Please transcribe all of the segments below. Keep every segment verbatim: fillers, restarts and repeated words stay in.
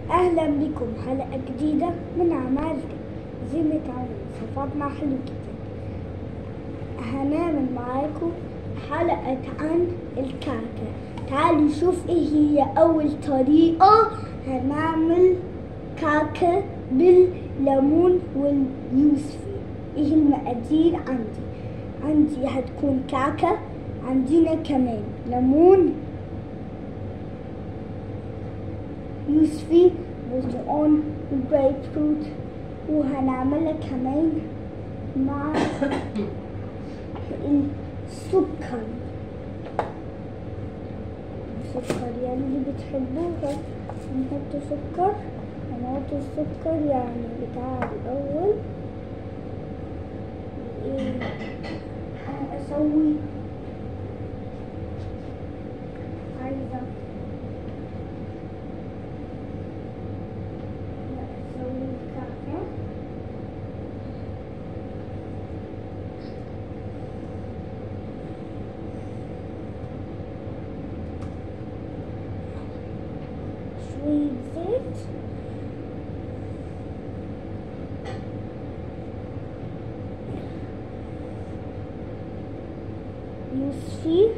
أهلا بكم حلقة جديدة من أعمال زي ما تعودوا صفاتنا حلو جدا. هنعمل معاكم حلقة عن الكعكة. تعالوا نشوف ايه هي أول طريقة. هنعمل كعكة بالليمون واليوسفي. ايه المقادير عندي؟ عندي هتكون كعكة، عندنا كمان ليمون، يوسفي، برتقال وجريب فروت، وهنعملها كمان مع السكر. السكر يعني اللي بتحبوها نحط سكر. هنحط السكر يعني بتاع الأول. ايه أنا أسوي عايزة شوية زيت، يوسفي،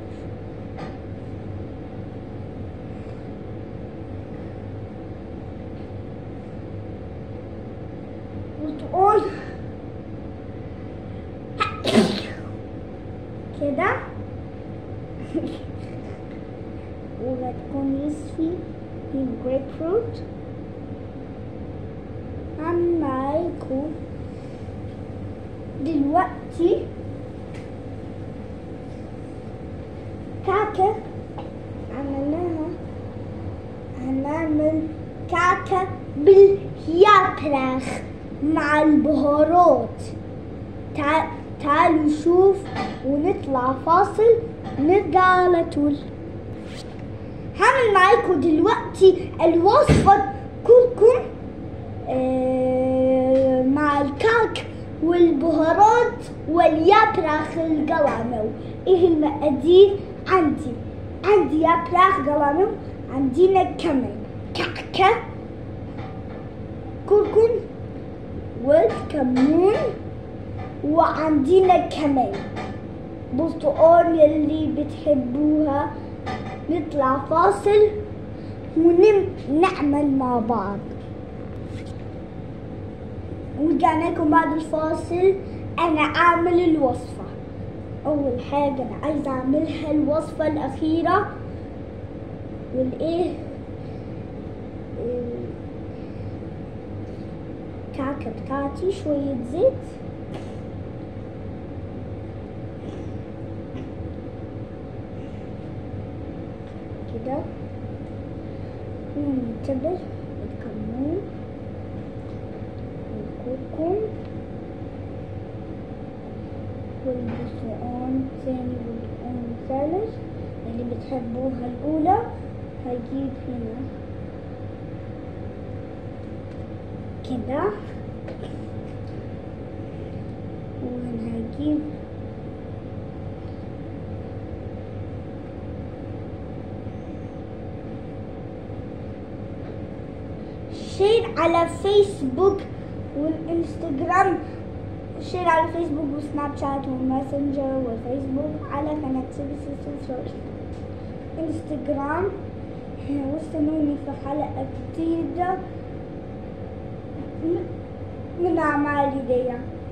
برتقال كده وهتكون يوسفي جريب فروت. هعمل معاكم دلوقتي كعكة عملناها. هنعمل كعكة باليابراخ مع البهارات. تع... تعالوا نشوف ونطلع فاصل نرجع على طول. هعمل معاكم دلوقتي الوصفة كلكم آه مع الكعك والبهارات واليابراخ القوامو. ايه المقادير عندي؟ عندي يابراخ قوامو، عندنا كمان كعكة، كركم وكمون، وعندنا كمان برتقال يلي بتحبوها. نطلع فاصل ونعمل مع بعض. ورجعنا لكم بعد الفاصل. انا اعمل الوصفة. اول حاجة انا عايزة اعملها الوصفة الاخيرة والايه الكعكة بتاعتي. شوية زيت، كده، وننتبه الكمون والكركم والبرتقال الثاني والبرتقال الثالث اللي بتحبوها الأولى. هجيب هنا كده، وهنجيب شير على فيسبوك والانستجرام، شير على فيسبوك وسناب شات وماسنجر وفيسبوك على قناة سيسي انستجرام. واستنوني في حلقة جديدة من أعمال يديا.